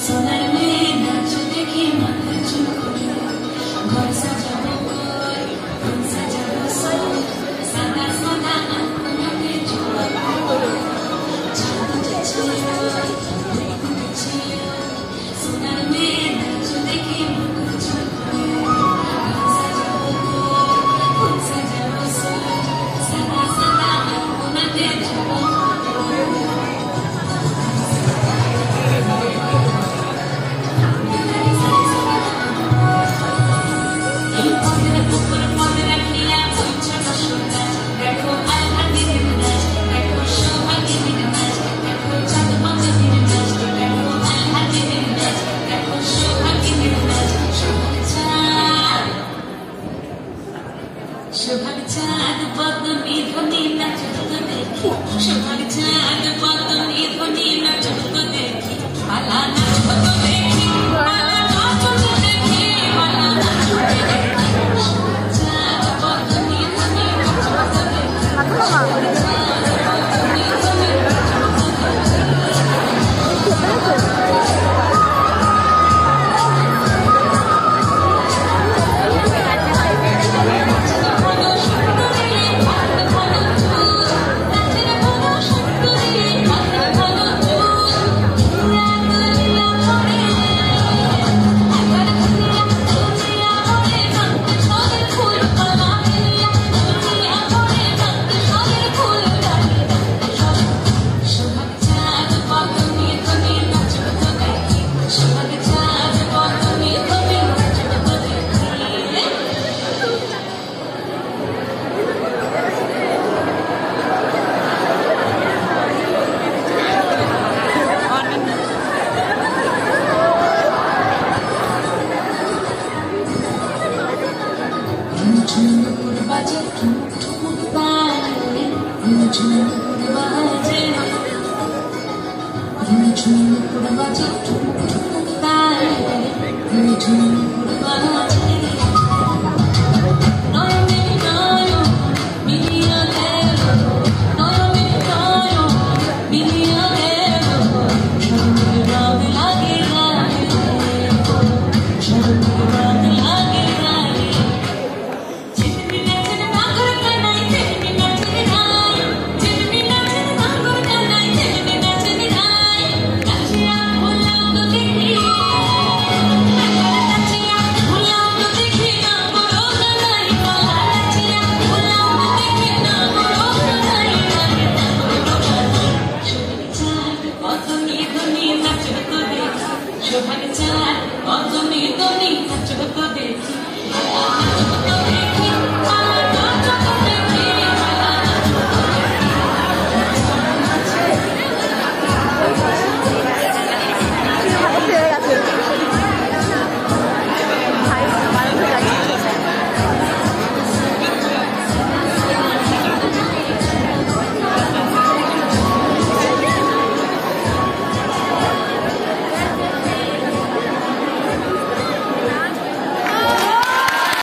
সোনার মেয়ে নাচ দেখে মাথা চুল করে ঘর সাজাবো কই ফুল সাজাবো সই সাদা সাদা আঁকনাকে জোড়া জাদু যাচ্ছে সোনার মেয়ে নাচ দেখে মাথা চুল করে ঘর সাজাবো কই ফুল সাজাবো সই সাদা সাদা আঁকনাকে জোড়া সোহাগ চাঁদ বদনি ধ্বনি নাচত দেখি সোহাগ চাঁদ বদনি ধ্বনি নাচত দেখি পালা নাচত দেখি পালা নাচত দেখি পালা নাচত দেখি সোহাগ চাঁদ বদনি ধ্বনি নাচত দেখি সোহাগ চাঁদ বদনি ধ্বনি নাচত দেখি সোহাগ চাঁদ বদনি ধ্বনি নাচত